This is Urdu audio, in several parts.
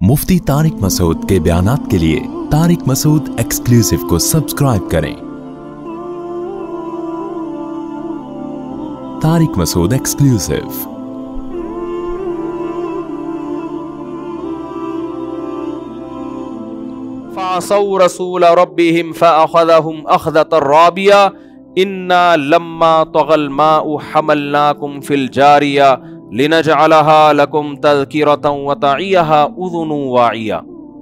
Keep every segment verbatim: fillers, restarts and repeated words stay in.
मुफ्ती तारिक मसूद के बयानात के लिए तारिक मसूद एक्सक्लूसिव को सब्सक्राइब करें। तारिक मसूद एक्सक्लूसिव। फ़असौ रसूल रब्बिहिम फ़अख़ज़हुम अख़ज़तन राबिया इन्ना लम्मा तग़ल माउ हमलनाकुम फ़िल जारिया लिनजअलहा लकुम तज़किरतन व तइयहा उज़ुनुन वाइया।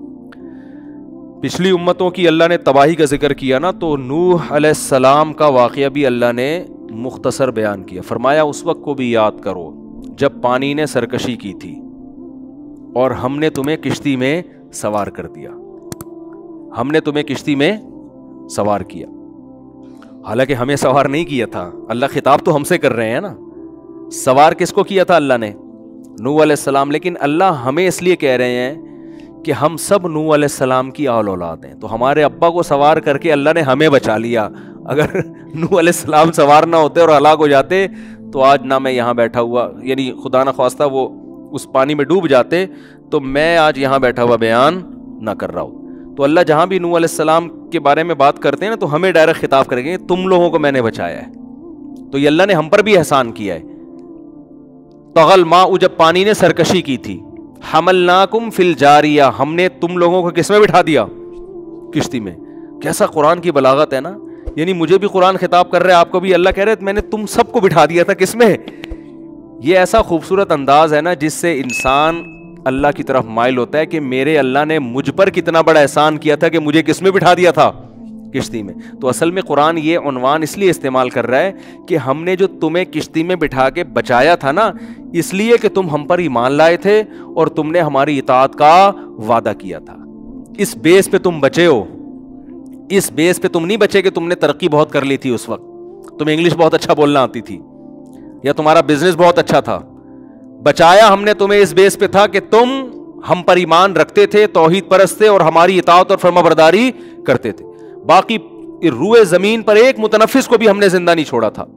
पिछली उम्मतों की अल्लाह ने तबाही का जिक्र किया ना, तो नूह अलैहिस्सलाम का वाक़या भी अल्लाह ने मुख्तसर बयान किया। फरमाया उस वक्त को भी याद करो जब पानी ने सरकशी की थी और हमने तुम्हें किश्ती में सवार कर दिया। हमने तुम्हें किश्ती में सवार किया, हालांकि हमें सवार नहीं किया था। अल्लाह खिताब तो हमसे कर रहे हैं ना। सवार किसको किया था? अल्लाह ने, नूह अलैहिस्सलाम। लेकिन अल्लाह हमें इसलिए कह रहे हैं कि हम सब नूह अलैहिस्सलाम की औल औलाद हैं, तो हमारे अब्बा को सवार करके अल्लाह ने हमें बचा लिया। अगर नूह अलैहिस्सलाम सवार ना होते और हलाक हो जाते तो आज ना मैं यहाँ बैठा हुआ, यानी खुदा ना ख्वास्ता वो उस पानी में डूब जाते तो मैं आज यहाँ बैठा हुआ बयान ना कर रहा हूँ। तो अल्लाह जहाँ भी नूह अलैहिस्सलाम के बारे में बात करते हैं ना, तो हमें डायरेक्ट खिताब करेंगे तुम लोगों को मैंने बचाया है। तो ये अल्लाह ने हम पर भी एहसान किया है। तग़ल माउ, जब पानी ने सरकशी की थी, हमलनाकुम फिल जारिया, हमने तुम लोगों को किस में बिठा दिया? किश्ती में। कैसा कुरान की बलागत है ना, यानी मुझे भी कुरान खिताब कर रहे हैं, आपको भी अल्लाह कह रहे हैं मैंने तुम सबको बिठा दिया था। किस में? ये ऐसा खूबसूरत अंदाज है ना जिससे इंसान अल्लाह की तरफ माइल होता है कि मेरे अल्लाह ने मुझ पर कितना बड़ा एहसान किया था कि मुझे किस में बिठा दिया था? किश्ती में। तो असल में कुरान ये उन्वान इसलिए इस्तेमाल कर रहा है कि हमने जो तुम्हें किश्ती में बिठा के बचाया था ना, इसलिए कि तुम हम पर ईमान लाए थे और तुमने हमारी इताअत का वादा किया था। इस बेस पे तुम बचे हो। इस बेस पे तुम नहीं बचे कि तुमने तरक्की बहुत कर ली थी उस वक्त, तुम्हें इंग्लिश बहुत अच्छा बोलना आती थी या तुम्हारा बिजनेस बहुत अच्छा था। बचाया हमने तुम्हें इस बेस पे था कि तुम हम पर ईमान रखते थे, तौहीद परस्त थे और हमारी इताअत और फरमाबरदारी करते थे। बाकी रूए जमीन पर एक मुतनफिस को भी हमने जिंदा नहीं छोड़ा था।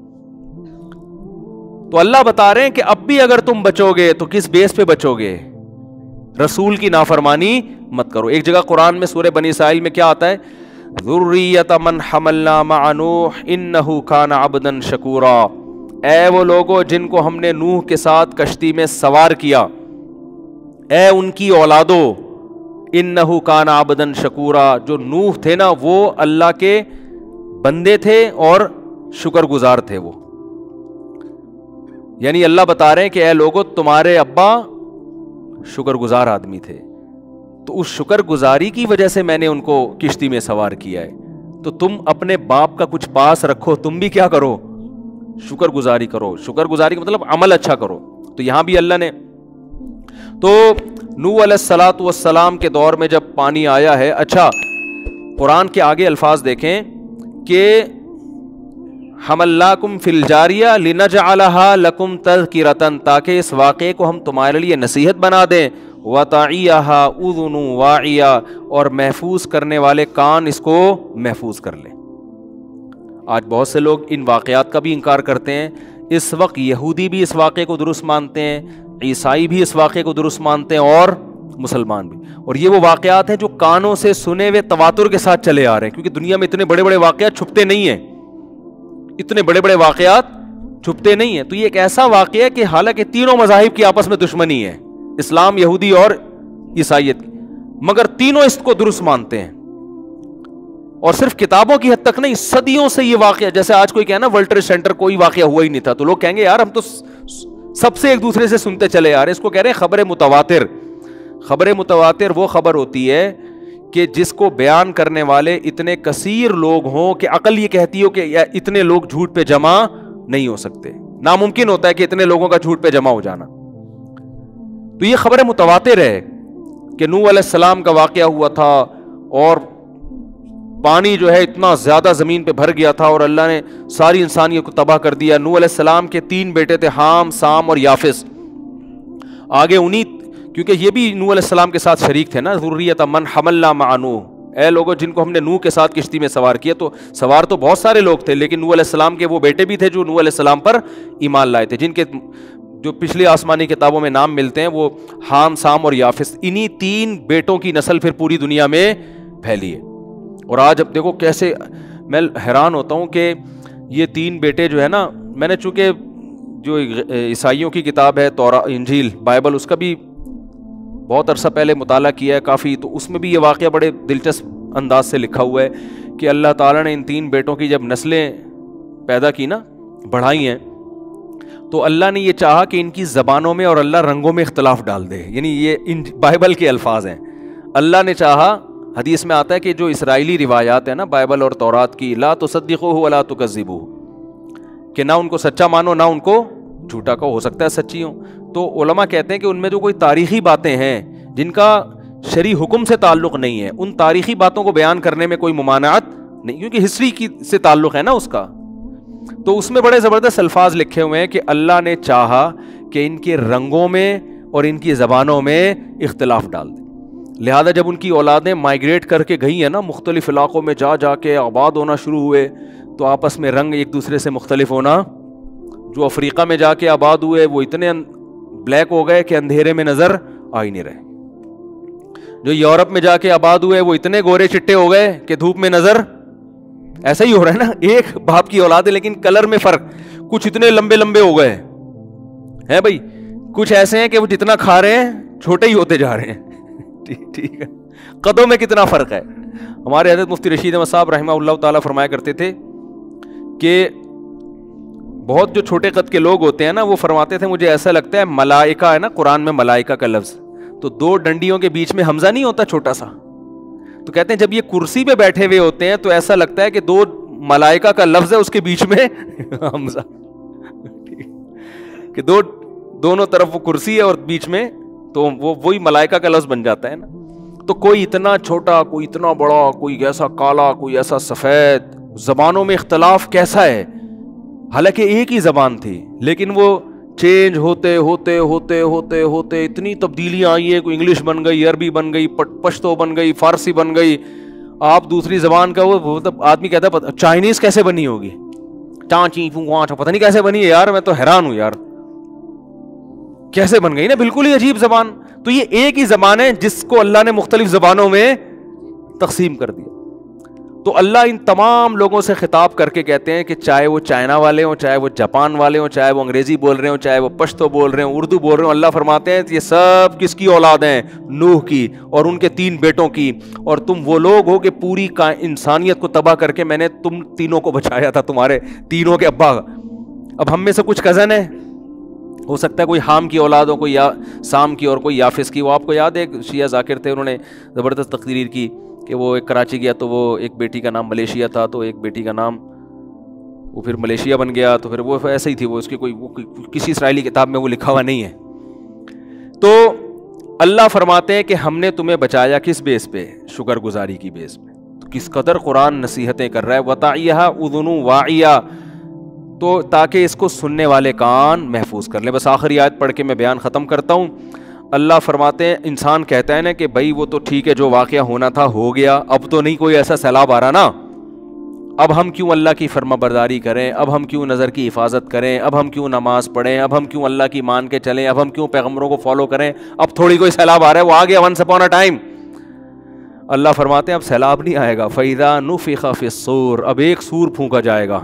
तो अल्लाह बता रहे हैं कि अब भी अगर तुम बचोगे तो किस बेस पे बचोगे? रसूल की नाफरमानी मत करो। एक जगह कुरान में सूरह बनी इसराइल में क्या आता है? ज़ुर्रियत मन हमलना मअ नूह इन्नहु कान अब्दन शकूरा। ऐ वो लोगों जिनको हमने नूह के साथ कश्ती में सवार किया, ऐ उनकी औलादो, इन्नहु कान आबदन शकूरा, जो नूह थे ना वो अल्लाह के बंदे थे और शुक्रगुजार थे वो। यानी अल्लाह बता रहे हैं कि ऐ लोगों तुम्हारे अब्बा शुक्रगुजार आदमी थे, तो उस शुक्रगुजारी की वजह से मैंने उनको किश्ती में सवार किया है। तो तुम अपने बाप का कुछ पास रखो, तुम भी क्या करो? शुक्रगुजारी करो। शुक्रगुजारी का मतलब अमल अच्छा करो। तो यहां भी अल्लाह ने, तो नूह अलैहिस्सलातु वस्सलाम के दौर में जब पानी आया है, अच्छा कुरान के आगे अल्फाज देखें कि हमल्लाकुम फिल जारिया लिनजअलहा लकुम तज़किरतन, ताकि इस वाक़े को हम तुम्हारे लिए नसीहत बना दें, व तइयहा उज़ुनुन वाइया, और महफूज करने वाले कान इसको महफूज कर लें। आज बहुत से लोग इन वाक़यात का भी इनकार करते हैं। इस वक्त यहूदी भी इस वाक़े को दुरुस्त मानते हैं, ईसाई भी इस वाक़े को दुरुस्त मानते हैं और मुसलमान भी। और ये वो वाक़यात हैं जो कानों से सुने हुए तवातुर के साथ चले आ रहे हैं, क्योंकि दुनिया में इतने बड़े बड़े वाक़यात छुपते नहीं हैं, इतने बड़े बड़े वाक़यात छुपते नहीं हैं। तो ये एक ऐसा वाक़या है कि हालांकि तीनों मज़ाहिब की आपस में दुश्मनी है, इस्लाम, यहूदी और ईसाइयत, मगर तीनों इसको दुरुस्त मानते हैं। और सिर्फ किताबों की हद तक नहीं, सदियों से ये वाक़या, जैसे आज कोई कहना वर्ल्ड ट्रेड सेंटर कोई वाक़या हुआ ही नहीं था, तो लोग कहेंगे यार हम तो सबसे एक दूसरे से सुनते चले आ रहे। इसको कह रहे हैं खबर मुतवातिर। खबर मुतवातिर वो खबर होती है कि जिसको बयान करने वाले इतने कसीर लोग हों कि अकल ये कहती हो कि इतने लोग झूठ पे जमा नहीं हो सकते, नामुमकिन होता है कि इतने लोगों का झूठ पे जमा हो जाना। तो ये खबर मुतवातिर है कि नूह अलैहिस्सलाम का वाक़या हुआ था और पानी जो है इतना ज्यादा जमीन पे भर गया था और अल्लाह ने सारी इंसानियत को तबाह कर दिया। नूह अलैहिस्सलाम के तीन बेटे थे, हाम, साम और याफिस। आगे उन्हीं, क्योंकि ये भी नूह अलैहिस्सलाम के साथ शरीक थे ना, ज़ुर्रियत मन हमलना मअ नूह, ऐ लोगों जिनको हमने नूह के साथ किश्ती में सवार किया। तो सवार तो बहुत सारे लोग थे, लेकिन नूह अलैहिस्सलाम के वो बेटे भी थे जो नूह अलैहिस्सलाम पर ईमान लाए थे, जिनके جو پچھلی آسمانی کتابوں میں نام ملتے ہیں وہ حام، سام اور یافس، انہی تین بیٹوں کی نسل پھر پوری دنیا میں پھیلی ہے. اور آج اب دیکھو کیسے میں حیران ہوتا ہوں کہ یہ تین بیٹے جو ہے نا، میں نے چونکہ جو عیسائیوں کی کتاب ہے تورا، انجیل، بائبل، اس کا بھی بہت عرصہ پہلے مطالعہ کیا ہے کافی، تو اس میں بھی یہ واقعہ بڑے دلچسپ انداز سے لکھا ہوا ہے کہ اللہ تعالیٰ نے ان تین بیٹوں کی جب نسلیں پیدا کی نا، بڑھائی ہیں، تو اللہ نے یہ چاہا کہ ان کی زبانوں میں اور اللہ رنگوں میں اختلاف ڈال دے. یعنی یہ ان بائبل کے الفاظ ہیں. اللہ نے چاہا، حدیث میں آتا ہے کہ جو اسرائیلی روایات ہیں نا بائبل اور تورات کی، لا تصدقوہ ولا تکذبوہ، کہ نہ ان کو سچا مانو نہ ان کو جھوٹا کہو، ہو سکتا ہے سچی ہوں. تو علماء کہتے ہیں کہ ان میں جو کوئی تاریخی باتیں ہیں جن کا شرعی حکم سے تعلق نہیں ہے، ان تاریخی باتوں کو بیان کرنے میں کوئی ممانعت نہیں، کیونکہ ہسٹری کی سے تعلق ہے نا اس کا. تو اس میں بڑے زبردست الفاظ لکھے ہوئے ہیں کہ اللہ نے چاہا کہ ان کے رنگوں میں اور ان کی زبانوں میں اختلاف ڈال دیں. لہذا جب ان کی اولادیں مائیگریٹ کر کے گئی ہیں نا، مختلف علاقوں میں جا جا کے آباد ہونا شروع ہوئے، تو آپس میں رنگ ایک دوسرے سے مختلف ہونا. جو افریقہ میں جا کے آباد ہوئے وہ اتنے بلیک ہو گئے کہ اندھیرے میں نظر آ ہی نہیں رہے. جو یورپ میں جا کے آباد ہوئے وہ اتنے گورے چٹے ہو گئے کہ دھوپ میں نظر، ایسا ہی ہو رہا ہے نا، ایک باپ کی اولاد ہے لیکن کلر میں فرق. کچھ اتنے لمبے لمبے ہو گئے ہیں بھائی، کچھ ایسے ہیں کہ وہ جتنا کھا رہے ہیں چھوٹے ہی ہوتے جا رہے ہیں. ٹھیک ہے، قدوں میں کتنا فرق ہے. ہمارے حضرت مفتی رشید احمد صاحب رحمہ اللہ تعالیٰ فرمایا کرتے تھے کہ بہت جو چھوٹے قد کے لوگ ہوتے ہیں نا، وہ فرماتے تھے مجھے ایسا لگتا ہے ملائکہ ہے نا، قرآن میں ملائکہ کا لفظ، تو دو ڈنڈیوں کے بیچ میں حمزہ نہیں ہوتا چھوٹا سا، تو کہتے ہیں جب یہ کرسی پہ بیٹھے ہوئے ہوتے ہیں تو ایسا لگتا ہے کہ دو ملائکہ کا لفظ ہے، اس کے بیچ میں حمزہ، کہ دو دونوں طرف وہ کرسی ہے اور بیچ میں تو وہ وہی ملائکہ کا لفظ بن جاتا ہے نا. تو کوئی اتنا چھوٹا، کوئی اتنا بڑا، کوئی ایسا کالا، کوئی ایسا سفید. زبانوں میں اختلاف کیسا ہے، حالانکہ ایک ہی زبان تھی لیکن وہ چینج ہوتے ہوتے ہوتے ہوتے ہوتے اتنی تبدیلیاں آئی ہیں. کوئی انگلش بن گئی، عربی بن گئی، پشتو بن گئی، فارسی بن گئی. آپ دوسری زبان کا وہ آدمی کہتا ہے چائنیز کیسے بنی ہوگی، چانچی پتہ نہیں کیسے بنی ہے یار، میں تو حیران ہوں یار کیسے بن گئی نا، بالکل ہی عجیب زبان. تو یہ ایک ہی زبان ہے جس کو اللہ نے مختلف زبانوں میں تقسیم کر دیا. تو اللہ ان تمام لوگوں سے خطاب کر کے کہتے ہیں کہ چاہے وہ چائنا والے ہوں، چاہے وہ جاپان والے ہوں، چاہے وہ انگریزی بول رہے ہوں، چاہے وہ پشتو بول رہے ہوں، اردو بول رہے ہوں، اللہ فرماتے ہیں یہ سب کس کی اولاد ہیں؟ نوح کی اور ان کے تین بیٹوں کی. اور تم وہ لوگ ہو کہ پوری انسانیت کو تباہ کر کے میں نے تم تینوں کو بچایا تھا، تمہارے تینوں کے ابا. اب ہم میں سے کچھ کزن ہیں، ہو سکتا ہے کوئی حام کی اولاد ہو، کوئی یا سام کی اور کوئی یافس کی. وہ آپ کو یاد ہے ایک شیعہ ذاکر تھے، انہوں نے زبردست تقریر کی کہ وہ ایک کراچی گیا تو وہ ایک بیٹی کا نام ملیشیا تھا، تو ایک بیٹی کا نام وہ پھر ملیشیا بن گیا، تو پھر وہ ایسے ہی تھی، وہ اس کی کوئی وہ کسی اسرائیلی کتاب میں وہ لکھا ہوا نہیں ہے. تو اللہ فرماتے ہیں کہ ہم نے تمہیں بچایا کس بیس پہ؟ شکر گزاری کی بیس پہ. تو کس قدر قرآن نصیحتیں کر رہا ہے. وَتَعِيَهَا أُذُنُ وَاعِيَةٌ، تو تاکہ اس کو سننے والے کان محفوظ کر لیں. بس آخری آیت پڑھ کے میں بیان ختم کرتا ہوں. اللہ فرماتے ہیں، انسان کہتا ہے نا کہ بھائی وہ تو ٹھیک ہے، جو واقعہ ہونا تھا ہو گیا، اب تو نہیں کوئی ایسا سیلاب آ رہا نا، اب ہم کیوں اللہ کی فرما برداری کریں، اب ہم کیوں نظر کی حفاظت کریں، اب ہم کیوں نماز پڑھیں، اب ہم کیوں اللہ کی مان کے چلیں، اب ہم کیوں پیغمبروں کو فالو کریں، اب تھوڑی کوئی سیلاب آ رہا ہے، وہ آ گیا ونس اپون اے ٹائم. اللہ فرماتے ہیں اب سیلاب نہیں آئے گا. فَإِذَا نُفِخَ فِي الصُّورِ، اب ایک سور پھونکا جائے گا،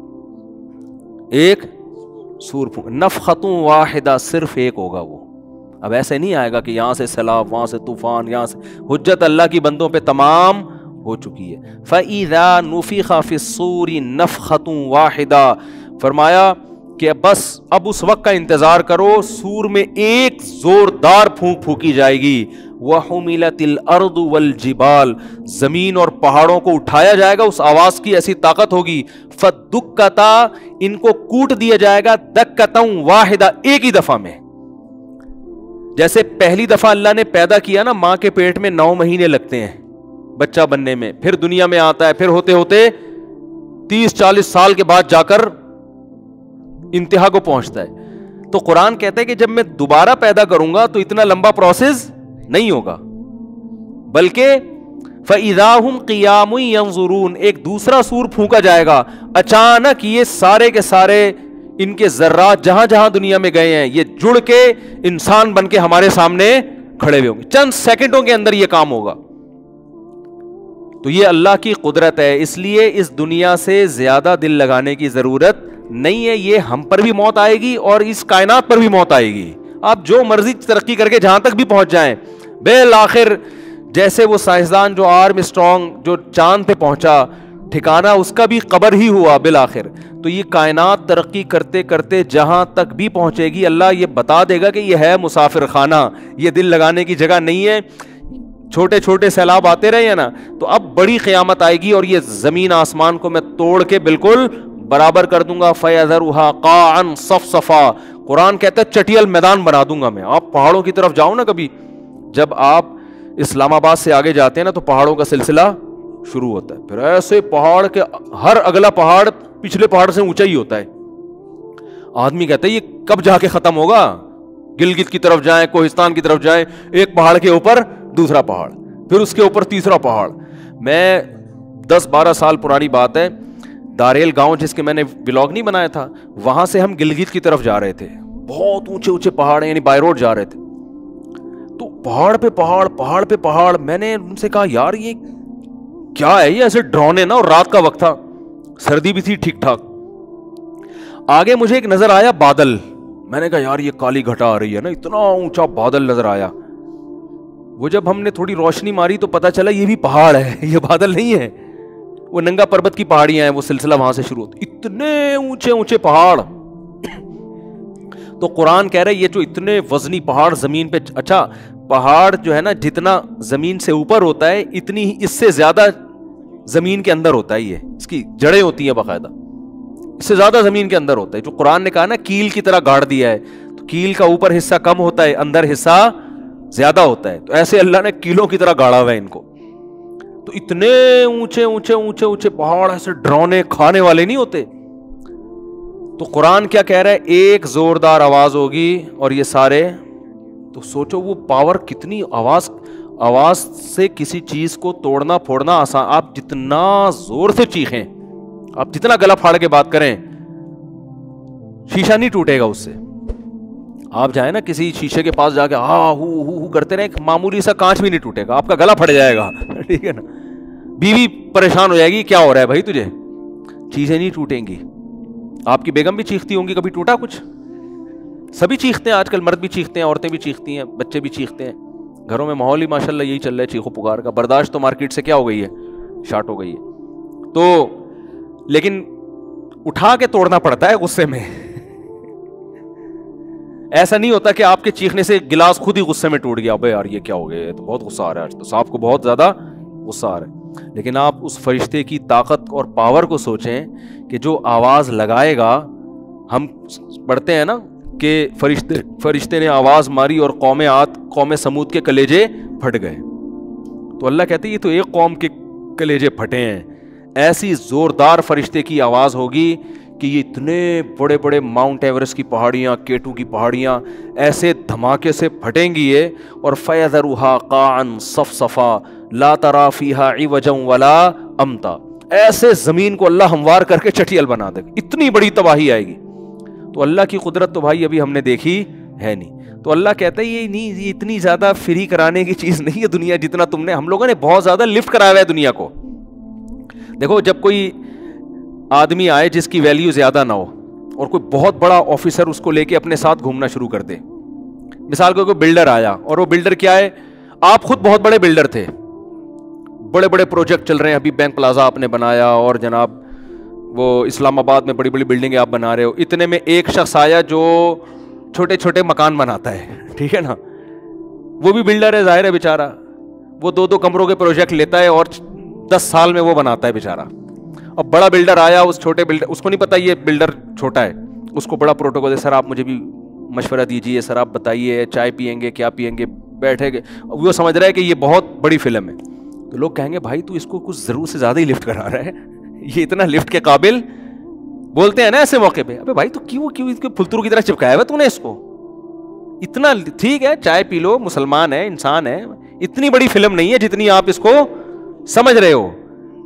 ایک سور پھونک، نفخۃ واحدہ، صرف ایک ہوگا وہ. اب ایسے نہیں آئے گا کہ یہاں سے سیلاب، وہاں سے طوفان، یہاں سے. حجت اللہ کی بندوں پہ تمام ہو چکی ہے. فَإِذَا نُفِخَ فِي الصُّورِ نَفْخَةٌ وَاحِدَةٌ، فرمایا کہ بس اب اس وقت کا انتظار کرو، سور میں ایک زوردار پھونک پھونکی جائے گی. وَحُمِلَتِ الْأَرْضُ وَالْجِبَالُ، زمین اور پہاڑوں کو اٹھایا جائے گا، اس آواز کی ایسی طاقت ہوگی. فَدُّكَّتَا، ان کو کوٹ دیا جائے گا، دَكَّةً وَاحِدَةً، ایک ہی دفعہ میں. جیسے پہلی دفعہ اللہ نے پیدا کیا نا، ماں کے پیٹ میں نو مہینے لگتے ہیں بچہ بننے میں، پھر دنیا میں آتا ہے، پھر ہوتے ہوتے تیس چالیس سال کے بعد جا کر انتہا کو پہنچتا ہے. تو قرآن کہتا ہے کہ جب میں دوبارہ پیدا کروں گا تو اتنا لمبا پروسیس نہیں ہوگا، بلکہ فَإِذَا هُمْ قِيَامٌ يَنظُرُونَ، ایک دوسرا سور پھونکا جائے گا. اچانک یہ سارے کے سارے ان کے ذرات جہاں جہاں دنیا میں گئے ہیں یہ جڑ کے انسان بن کے ہمارے سامنے کھڑے ہوئے ہوں گے. چند سیکنڈوں کے اندر یہ کام ہوگا. تو یہ اللہ کی قدرت ہے. اس لیے اس دنیا سے زیادہ دل لگانے کی ضرورت نہیں ہے. یہ ہم پر بھی موت آئے گی اور اس کائنات پر بھی موت آئے گی. آپ جو مرضی ترقی کر کے جہاں تک بھی پہنچ جائیں, بالآخر جیسے وہ سائنسدان جو آرم اسٹرانگ جو چاند پہ پہنچا, ٹھکانہ اس کا بھی قبر ہی ہوا بالآخر. تو یہ کائنات ترقی کرتے کرتے جہاں تک بھی پہنچے گی, اللہ یہ بتا دے گا کہ یہ ہے مسافر خانہ, یہ دل لگانے کی جگہ نہیں ہے. چھوٹے چھوٹے سیلاب آتے رہے ہیں نا, تو اب بڑی قیامت آئے گی اور یہ زمین آسمان کو میں توڑ کے بالکل برابر کر دوں گا. فَيَذَرُهَا قَاعًا صَفْصَفًا, قرآن کہتا ہے چٹیل میدان بنا دوں گا میں. آپ پہاڑوں کی طرف جاؤ نا کبھی, جب آپ اسلام آباد سے آگے جاتے ہیں نا تو پہاڑوں کا سلسلہ شروع ہوتا ہے. پھر ایسے پہاڑ کے ہر اگلا پہاڑ پچھلے پہاڑ سے اونچا ہی ہوتا ہے. آدمی کہتا ہے یہ کب جا کے ختم ہوگا. گلگت کی طرف جائیں, کوہستان کی طرف جائیں, ایک پہاڑ کے اوپر دوسرا پہاڑ, پھر اس کے اوپر تیسرا پہاڑ. میں دس بارہ سال پرانی بات ہے, داریل گاؤں جس کے میں نے ولاگ نہیں بنایا تھا, وہاں سے ہم گلگت کی طرف جا رہے تھے. بہت اونچے اونچے پہاڑ ہیں, یعنی بائی روڈ جا رہے تھے. تو پہاڑ پہ پہاڑ پہاڑ پہ پہاڑ. میں نے ان سے کہا یار یہ کیا ہے, یہ ایسے ڈرونے نا, اور رات کا وقت تھا, سردی بھی تھی ٹھیک ٹھاک. آگے مجھے ایک نظر آیا بادل. میں نے کہا یار یہ کالی گھٹا آ رہی ہے نا, اتنا اونچا بادل نظر آیا. وہ جب ہم نے تھوڑی روشنی ماری تو پتا چلا یہ بھی پہاڑ ہے, یہ بادل نہیں ہے. وہ ننگا پربت کی پہاڑیاں ہیں, وہ سلسلہ وہاں سے شروع ہوتا. اتنے اونچے اونچے پہاڑ. تو قرآن کہہ رہے یہ جو اتنے وزنی پہاڑ زمین پہ, اچھا پہاڑ جو ہے نا جتنا زمین سے اوپر ہوتا ہے اتنی اس سے زیادہ زمین کے اندر ہوتا ہے. یہ اس کی جڑیں ہوتی ہیں باقاعدہ, اس سے زیادہ زمین کے اندر ہوتا ہے. جو قرآن نے کہا نا کیل کی طرح گاڑ دیا ہے, تو کیل کا اوپر حصہ کم ہوتا ہے, اندر حصہ زیادہ ہوتا ہے. تو ایسے اللہ نے کیلوں کی طرح گاڑا ہوا ہے ان کو. تو اتنے اونچے اونچے اونچے اونچے پہاڑ ایسے ڈرونے کھانے والے نہیں ہوتے. تو قرآن کیا کہہ رہا ہے, ایک زوردار آواز ہوگی اور یہ سارے. تو سوچو وہ پاور کتنی, آواز آواز سے کسی چیز کو توڑنا پھوڑنا آسان. آپ جتنا زور سے چیخیں, آپ جتنا گلا پھاڑ کے بات کریں, شیشہ نہیں ٹوٹے گا اس سے. آپ جائیں نا کسی شیشے کے پاس جا کے ہاں ہو ہو ہو کرتے رہے, معمولی سا کانچ بھی نہیں ٹوٹے گا, آپ کا گلا پھٹ جائے گا. ٹھیک ہے نا, بیوی پریشان ہو جائے گی کیا ہو رہا ہے بھائی تجھے, چیزیں نہیں ٹوٹیں گی. آپ کی بیگم بھی چیختی ہوں گی, کبھی ٹوٹا کچھ؟ سبھی چیختے ہیں, آج کل مرد بھی چیختے ہیں, عورتیں بھی چیختی ہیں, بچے بھی چیختے ہیں. گھروں میں ماحول ہی ماشاءاللہ یہی چل رہا ہے چیخو پکار کا. برداشت تو مارکیٹ سے کیا ہو گئی ہے, شارٹ ہو گئی ہے. تو لیکن اٹھا کے توڑنا پڑتا ہے غصے میں. ایسا نہیں ہوتا کہ آپ کے چیخنے سے گلاس خود ہی غصے میں ٹوٹ گیا, بھائی یار یہ کیا ہو گیا, تو بہت غصہ آ رہا ہے آج, تو صاحب کو بہت زیادہ غصہ آ رہا ہے. لیکن آپ اس فرشتے کی طاقت اور پاور کو سوچیں کہ جو آواز لگائے گا. ہم پڑھتے ہیں نا کہ فرشتے فرشتے نے آواز ماری اور قوم عاد قوم سمود کے کلیجے پھٹ گئے. تو اللہ کہتے ہیں یہ تو ایک قوم کے کلیجے پھٹے ہیں. ایسی زوردار فرشتے کی آواز ہوگی کہ یہ اتنے بڑے بڑے ماؤنٹ ایورسٹ کی پہاڑیاں, کیٹو کی پہاڑیاں ایسے دھماکے سے پھٹیں گی یہ. اور فَيَذَرُهَا قَاعًا صَفْصَفًا لَا تَرَىٰ فِيهَا عِوَجًا وَلَا أَمْتًا. ایسے زمین کو اللہ ہموار کر کے چٹیل بنا دے گا, اتنی بڑی تباہی آئے گی. تو اللہ کی قدرت تو بھائی ابھی ہم نے دیکھی ہے نہیں. تو اللہ کہتا ہے یہ نہیں, یہ اتنی زیادہ فری کرانے کی چیز نہیں ہے دنیا جتنا تم نے, ہم لوگوں نے بہت زیادہ لفٹ کرایا ہوا ہے دنیا کو. دیکھو جب کوئی آدمی آئے جس کی ویلیو زیادہ نہ ہو اور کوئی بہت بڑا آفیسر اس کو لے کے اپنے ساتھ گھومنا شروع کر دے. مثال کو کوئی بلڈر آیا, اور وہ بلڈر کیا ہے, آپ خود بہت بڑے بلڈر تھے, بڑے بڑے پروجیکٹ چل رہے ہیں, ابھی بینک پلازا آپ نے بنایا, اور جناب وہ اسلام آباد میں بڑی بڑی بلڈنگیں آپ بنا رہے ہو. اتنے میں ایک شخص آیا جو چھوٹے چھوٹے مکان بناتا ہے, ٹھیک ہے نا, وہ بھی بلڈر ہے ظاہر ہے بیچارہ, وہ دو دو کمروں کے پروجیکٹ لیتا ہے اور دس سال میں وہ بناتا ہے بیچارہ. اب بڑا بلڈر آیا, اس چھوٹے بلڈر, اس کو نہیں پتا یہ بلڈر چھوٹا ہے, اس کو بڑا پروٹوکول ہے, سر آپ مجھے بھی مشورہ دیجیے, سر آپ بتائیے چائے پیئیں گے کیا پیئیں گے, بیٹھے گے. وہ سمجھ رہا ہے کہ یہ بہت بڑی فلم ہے. تو لوگ کہیں گے بھائی تو اس کو کچھ ضرور سے زیادہ ہی لفٹ کرا رہا ہے, یہ اتنا لفٹ کے قابل, بولتے ہیں نا ایسے موقع پہ, ابے بھائی تو کیوں کیوں اس کے پھلترو کی طرح چپکایا ہوا تو نے اس کو, اتنا ٹھیک ہے چائے پی لو, مسلمان ہے, انسان ہے, اتنی بڑی فلم نہیں ہے جتنی آپ اس کو سمجھ رہے ہو.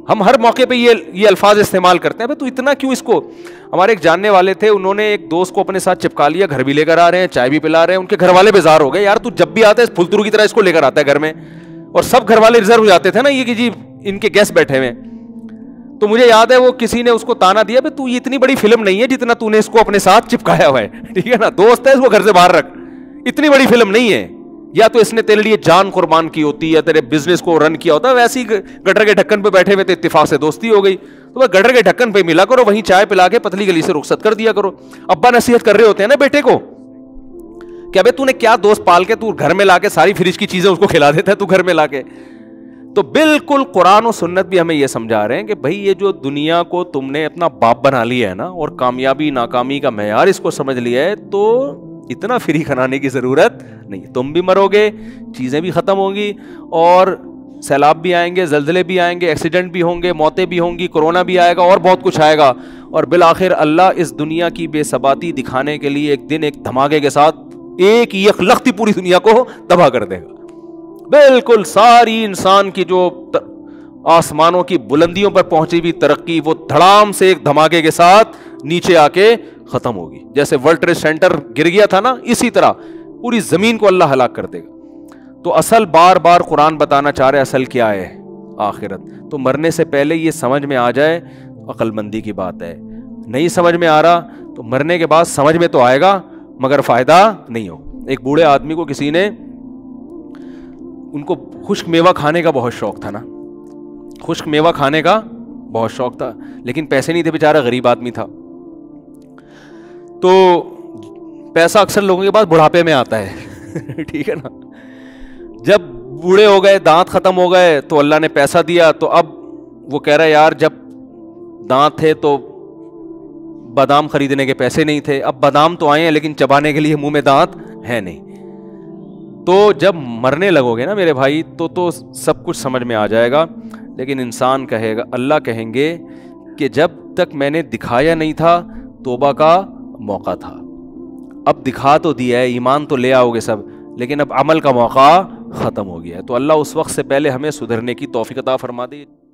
ہم ہر موقع پہ یہ یہ الفاظ استعمال کرتے ہیں, تو اتنا کیوں اس کو. ہمارے ایک جاننے والے تھے, انہوں نے ایک دوست کو اپنے ساتھ چپکا لیا, گھر بھی لے کر آ رہے ہیں, چائے بھی پلا رہے ہیں. ان کے گھر والے بیزار ہو گئے, یار تو جب بھی آتا ہے پھلترو کی طرح اس کو لے کر آتا ہے گھر میں, اور سب گھر والے ریزرو ہو جاتے تھے نا یہ کہ جی ان کے گیسٹ بیٹھے ہوئے. تو مجھے یاد ہے وہ کسی نے اس کو تانا دیا, بھائی تو یہ اتنی بڑی فلم نہیں ہے جتنا تو نے اس کو اپنے ساتھ چپکایا ہوا ہے, ٹھیک ہے نا, دوست ہے اس کو گھر سے باہر رکھ, اتنی بڑی فلم نہیں ہے. یا تو اس نے تیرے لیے جان قربان کی ہوتی یا تیرے بزنس کو رن کیا ہوتا, ویسے ہی گٹر کے ڈھکن پہ بیٹھے ہوئے تھے, اتفاق سے دوستی ہو گئی, تو وہ گٹر کے ڈھکن پہ ملا کرو, وہیں چائے پلا کے پتلی گلی سے رخصت کر دیا کرو. ابا نصیحت کر رہے ہوتے ہیں نا بیٹے کو کہ ابے تو نے کیا دوست پال کے تو گھر میں لا کے ساری فریج کی چیزیں اس کو کھلا دیتا ہے تو گھر میں لا کے. تو بالکل قرآن و سنت بھی ہمیں یہ سمجھا رہے ہیں کہ بھائی یہ جو دنیا کو تم نے اپنا باپ بنا لیا ہے نا, اور کامیابی ناکامی کا معیار اس کو سمجھ لیا ہے, تو اتنا فری کھنانے کی ضرورت نہیں. تم بھی مرو گے, چیزیں بھی ختم ہوں گی, اور سیلاب بھی آئیں گے, زلزلے بھی آئیں گے, ایکسیڈنٹ بھی ہوں گے, موتیں بھی ہوں گی, کورونا بھی آئے گا, اور بہت کچھ آئے گا, اور بالآخر اللہ اس دنیا کی بے ثباتی دکھانے کے لیے ایک دن ایک دھماکے کے ساتھ ایک یکلختی پوری دنیا کو تباہ کر دے گا. بالکل ساری انسان کی جو آسمانوں کی بلندیوں پر پہنچی ہوئی ترقی وہ دھڑام سے ایک دھماکے کے ساتھ نیچے آ کے ختم ہوگی. جیسے ورلڈ ٹریڈ سینٹر گر گیا تھا نا, اسی طرح پوری زمین کو اللہ ہلاک کر دے گا. تو اصل بار بار قرآن بتانا چاہ رہے اصل کیا ہے, آخرت. تو مرنے سے پہلے یہ سمجھ میں آ جائے عقل مندی کی بات ہے. نہیں سمجھ میں آ رہا تو مرنے کے بعد سمجھ میں تو آئے گا مگر فائدہ نہیں ہو. ایک بوڑھے آدمی کو کسی نے, ان کو خشک میوہ کھانے کا بہت شوق تھا نا, خشک میوہ کھانے کا بہت شوق تھا, لیکن پیسے نہیں تھے, بیچارہ غریب آدمی تھا. تو پیسہ اکثر لوگوں کے پاس بڑھاپے میں آتا ہے, ٹھیک ہے نا. جب بوڑھے ہو گئے, دانت ختم ہو گئے, تو اللہ نے پیسہ دیا, تو اب وہ کہہ رہا ہے یار جب دانت تھے تو بادام خریدنے کے پیسے نہیں تھے, اب بادام تو آئے ہیں لیکن چبانے کے لیے منہ میں دانت ہے نہیں. تو جب مرنے لگو گے نا میرے بھائی تو تو سب کچھ سمجھ میں آ جائے گا. لیکن انسان کہے گا, اللہ کہیں گے کہ جب تک میں نے دکھایا نہیں تھا توبہ کا موقع تھا, اب دکھا تو دیا ہے, ایمان تو لے آؤ گے سب, لیکن اب عمل کا موقع ختم ہو گیا ہے. تو اللہ اس وقت سے پہلے ہمیں سدھرنے کی توفیق عطا فرما دے.